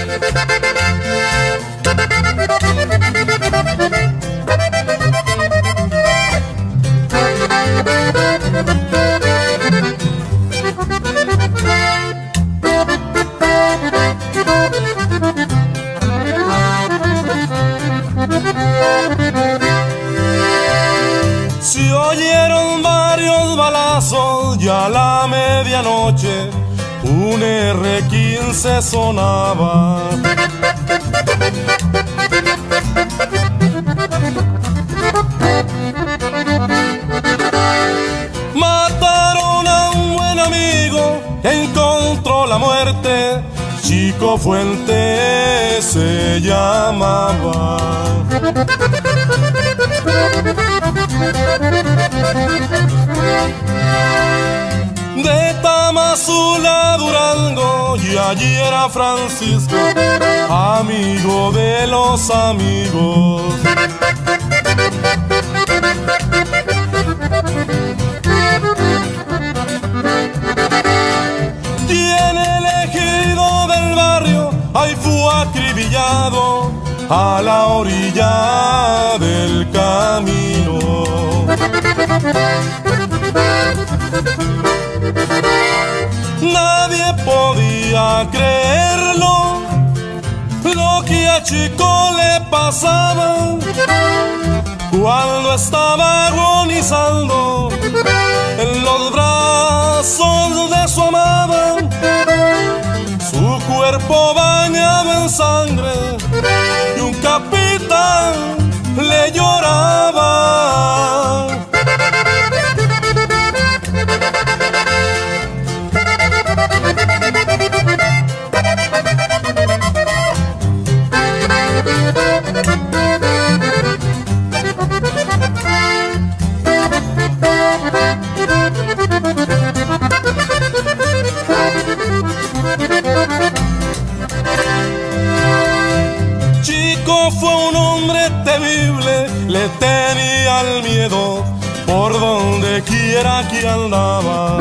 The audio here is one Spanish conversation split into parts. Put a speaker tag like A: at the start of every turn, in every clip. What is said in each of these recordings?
A: Se oyeron varios balazos y a la medianoche un R15 sonaba. Mataron a un buen amigo que encontró la muerte, Chico Fuentes se llamaba. De Tamazula a Durango y allí era Francisco, amigo de los amigos. Y en el ejido del barrio ahí fue acribillado a la orilla del camino. Nadie podía creerlo, lo que a Chico le pasaba cuando estaba agonizando en los brazos de su amada, su cuerpo bañado en sangre y un capitán le lloraba. Chico fue un hombre temible, le tenía el miedo por donde quiera que andaba.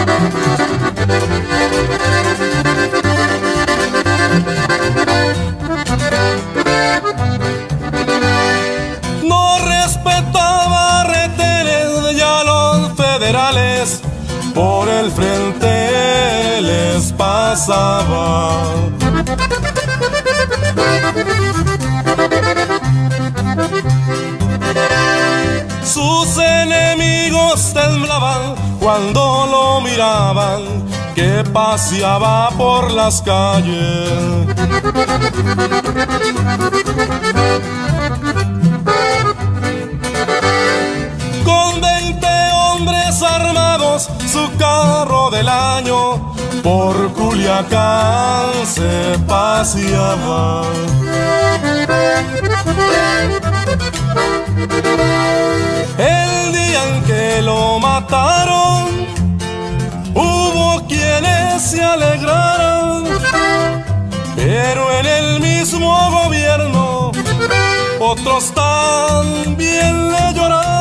A: No respetaba retenes y a los federales por el frente les pasaba. Sus enemigos temblaban cuando lo miraban que paseaba por las calles. Con 20 hombres armados, su carro del año por Culiacán se paseaba. El día en que lo mataron, hubo quienes se alegraron, pero en el mismo gobierno otros también le lloraron.